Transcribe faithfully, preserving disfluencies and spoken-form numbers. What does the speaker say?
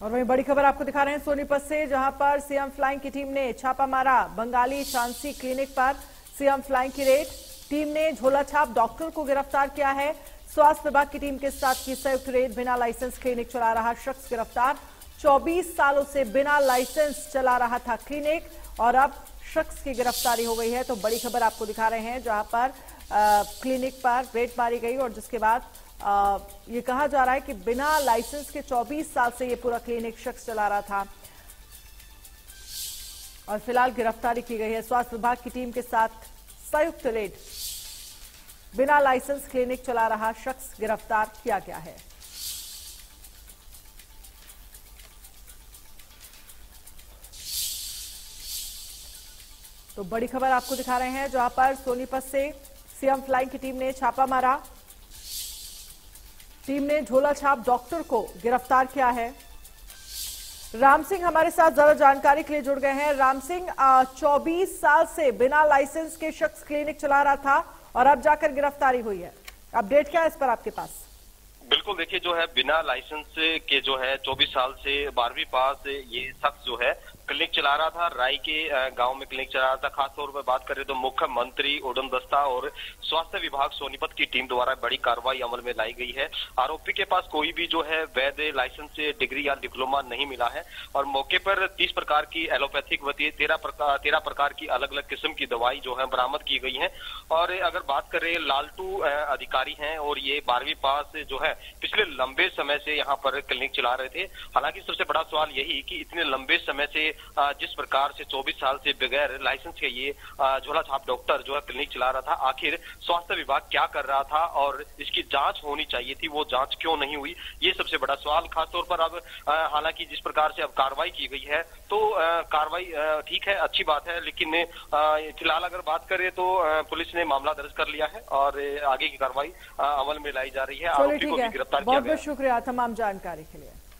और वहीं बड़ी खबर आपको दिखा रहे हैं सोनीपत से, जहां पर सीएम फ्लाइंग की टीम ने छापा मारा बंगाली चांसी क्लिनिक पर। सीएम फ्लाइंग की रेड, टीम ने झोला छाप डॉक्टर को गिरफ्तार किया है। स्वास्थ्य विभाग की टीम के साथ की संयुक्त रेड, बिना लाइसेंस क्लिनिक चला रहा शख्स गिरफ्तार। चौबीस सालों से बिना लाइसेंस चला रहा था क्लिनिक और अब शख्स की गिरफ्तारी हो गई है। तो बड़ी खबर आपको दिखा रहे हैं, जहां पर आ, क्लिनिक पर रेड मारी गई और जिसके बाद आ, ये कहा जा रहा है कि बिना लाइसेंस के चौबीस साल से ये पूरा क्लिनिक शख्स चला रहा था और फिलहाल गिरफ्तारी की गई है। स्वास्थ्य विभाग की टीम के साथ संयुक्त रेड, बिना लाइसेंस क्लिनिक चला रहा शख्स गिरफ्तार किया गया है। तो बड़ी खबर आपको दिखा रहे हैं, जहां पर सोनीपत से सीएम फ्लाइंग की टीम ने छापा मारा। टीम ने झोला छाप डॉक्टर को गिरफ्तार किया है। राम सिंह हमारे साथ ज्यादा जानकारी के लिए जुड़ गए हैं। राम सिंह, चौबीस साल से बिना लाइसेंस के शख्स क्लिनिक चला रहा था और अब जाकर गिरफ्तारी हुई है, अपडेट क्या है इस पर आपके पास? बिल्कुल, देखिए जो है बिना लाइसेंस के जो है चौबीस साल से बारहवीं पास ये शख्स जो है क्लिनिक चला रहा था। राय के गांव में क्लिनिक चला रहा था। खासतौर पर बात करें तो मुख्यमंत्री उड़न दस्ता और स्वास्थ्य विभाग सोनीपत की टीम द्वारा बड़ी कार्रवाई अमल में लाई गई है। आरोपी के पास कोई भी जो है वैध लाइसेंस से डिग्री या डिप्लोमा नहीं मिला है और मौके पर तीस प्रकार की एलोपैथिक व तेरह प्रकार तेरह प्रकार की अलग अलग किस्म की दवाई जो है बरामद की गई है। और अगर बात करें, लालटू अधिकारी हैं और ये बारहवीं पास जो है पिछले लंबे समय से यहाँ पर क्लिनिक चला रहे थे। हालांकि सबसे बड़ा सवाल यही कि इतने लंबे समय से जिस प्रकार से चौबीस साल से बगैर लाइसेंस के ये झोला छाप डॉक्टर जो है क्लिनिक चला रहा था, आखिर स्वास्थ्य विभाग क्या कर रहा था और इसकी जांच होनी चाहिए थी, वो जांच क्यों नहीं हुई, ये सबसे बड़ा सवाल। खासतौर पर अब हालांकि जिस प्रकार से अब कार्रवाई की गई है तो कार्रवाई ठीक है, अच्छी बात है, लेकिन फिलहाल अगर बात करें तो पुलिस ने मामला दर्ज कर लिया है और आगे की कार्रवाई अमल में लाई जा रही है। आरोपी को भी गिरफ्तार किया गया है। बहुत बहुत शुक्रिया तमाम जानकारी के लिए।